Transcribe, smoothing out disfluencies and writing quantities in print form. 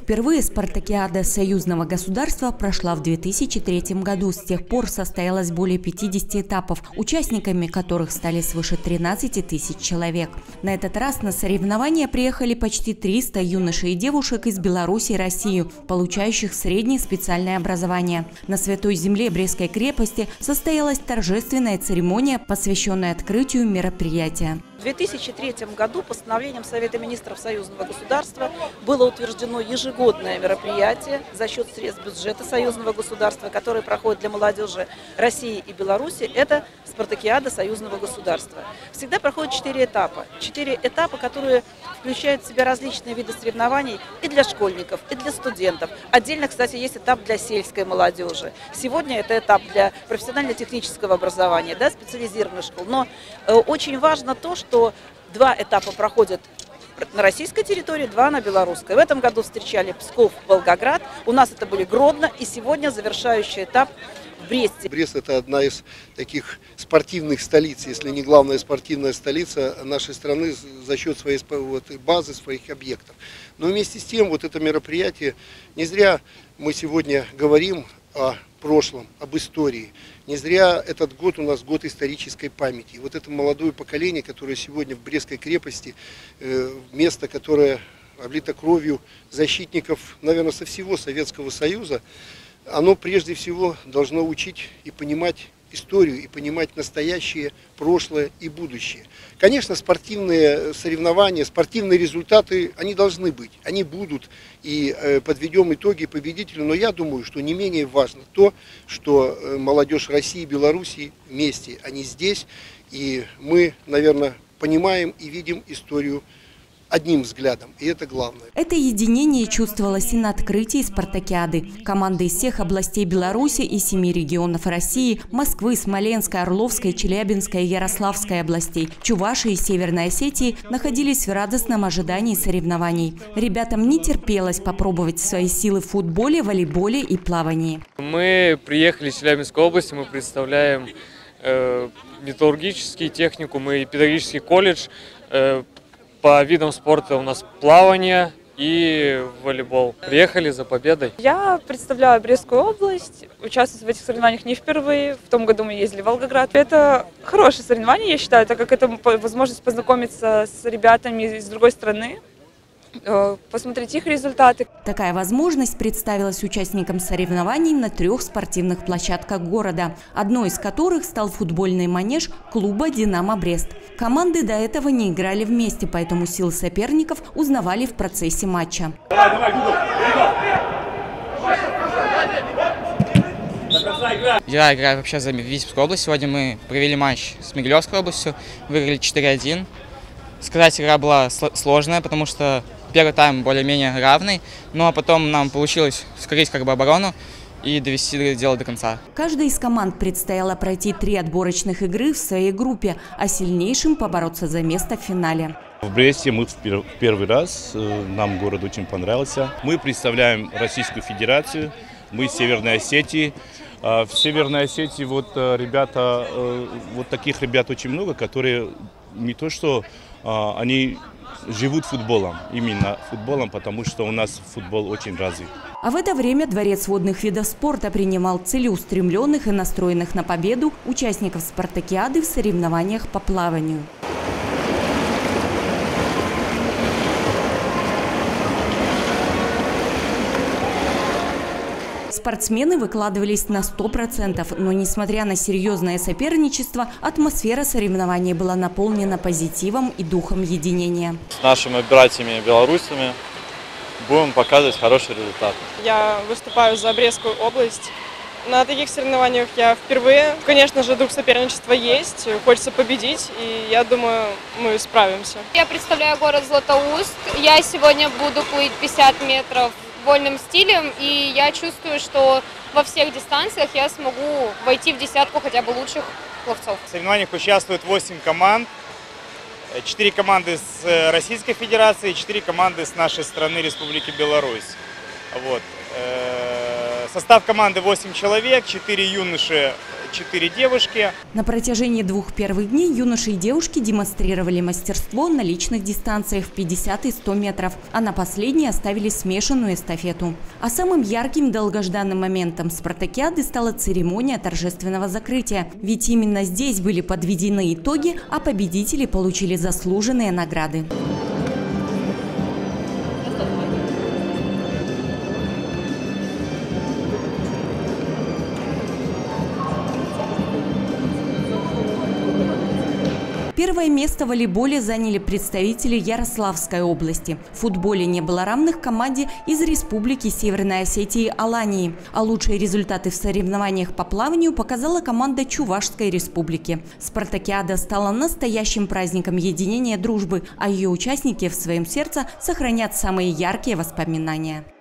Впервые спартакиада союзного государства прошла в 2003 году. С тех пор состоялось более 50 этапов, участниками которых стали свыше 13 тысяч человек. На этот раз на соревнования приехали почти 300 юношей и девушек из Беларуси и России, получающих среднее специальное образование. На Святой Земле Брестской крепости состоялась торжественная церемония, посвященная открытию мероприятия. В 2003 году постановлением Совета министров союзного государства было утверждено ежегодное мероприятие за счет средств бюджета союзного государства, которое проходит для молодежи России и Беларуси. Это спартакиада союзного государства. Всегда проходит 4 этапа. 4 этапа, которые включают в себя различные виды соревнований и для школьников, и для студентов. Отдельно, кстати, есть этап для сельской молодежи. Сегодня это этап для профессионально-технического образования, специализированных школ. Но очень важно то, что 2 этапа проходят на российской территории, 2 на белорусской. В этом году встречали Псков, Волгоград. У нас это были Гродно. И сегодня завершающий этап в Бресте. Брест – это одна из таких спортивных столиц, если не главная спортивная столица нашей страны за счет своей базы, своих объектов. Но вместе с тем, это мероприятие, не зря мы сегодня говорим о прошлом, об истории. Не зря этот год у нас год исторической памяти. Это молодое поколение, которое сегодня в Брестской крепости, место, которое облито кровью защитников, наверное, со всего Советского Союза, оно прежде всего должно учить и понимать историю, и понимать настоящее, прошлое и будущее. Конечно, спортивные соревнования, спортивные результаты, они должны быть, они будут, и подведем итоги победителю, но я думаю, что не менее важно то, что молодежь России и Белоруссии вместе, они здесь, и мы, наверное, понимаем и видим историю одним взглядом, и это главное. Это единение чувствовалось и на открытии спартакиады. Команды из всех областей Беларуси и 7 регионов России – Москвы, Смоленской, Орловской, Челябинской и Ярославской областей, Чувашии и Северной Осетии – находились в радостном ожидании соревнований. Ребятам не терпелось попробовать свои силы в футболе, волейболе и плавании. Мы приехали из Челябинской области, мы представляем металлургический техникум и педагогический колледж. По видам спорта у нас плавание и волейбол. Приехали за победой. Я представляю Брестскую область, участвую в этих соревнованиях не впервые. В том году мы ездили в Волгоград. Это хорошее соревнование, я считаю, так как это возможность познакомиться с ребятами из другой страны, посмотреть их результаты. Такая возможность представилась участникам соревнований на 3 спортивных площадках города, одной из которых стал футбольный манеж клуба «Динамо Брест». Команды до этого не играли вместе, поэтому силы соперников узнавали в процессе матча. Я играю вообще за Витебскую область. Сегодня мы провели матч с Могилевской областью, выиграли 4-1. Сказать, игра была сложная, потому что первый тайм более-менее равный, но потом нам получилось скрыть оборону и довести дело до конца. Каждой из команд предстояло пройти 3 отборочных игры в своей группе, а сильнейшим побороться за место в финале. В Бресте мы в первый раз, нам город очень понравился. Мы представляем Российскую Федерацию, мы из Северной Осетии. В Северной Осетии ребята, таких ребят очень много, которые не то что они живут футболом, именно футболом, потому что у нас футбол очень развит. А в это время Дворец водных видов спорта принимал целеустремленных и настроенных на победу участников спартакиады в соревнованиях по плаванию. Спортсмены выкладывались на 100%, но несмотря на серьезное соперничество, атмосфера соревнований была наполнена позитивом и духом единения. С нашими братьями белорусами будем показывать хороший результат. Я выступаю за Брестскую область. На таких соревнованиях я впервые. Конечно же, дух соперничества есть, хочется победить, и я думаю, мы справимся. Я представляю город Златоуст. Я сегодня буду плыть 50 метров вольным стилем, и я чувствую, что во всех дистанциях я смогу войти в десятку хотя бы лучших пловцов. В соревнованиях участвует 8 команд, 4 команды с Российской Федерации, 4 команды с нашей страны, Республики Беларусь. Состав команды 8 человек, 4 юноши 4 девушки. На протяжении 2 первых дней юноши и девушки демонстрировали мастерство на личных дистанциях в 50 и 100 метров, а на последней оставили смешанную эстафету. А самым ярким долгожданным моментом спартакиады стала церемония торжественного закрытия. Ведь именно здесь были подведены итоги, а победители получили заслуженные награды. Первое место в волейболе заняли представители Ярославской области. В футболе не было равных команде из Республики Северной Осетии и Алании. А лучшие результаты в соревнованиях по плаванию показала команда Чувашской Республики. Спартакиада стала настоящим праздником единения дружбы, а ее участники в своем сердце сохранят самые яркие воспоминания.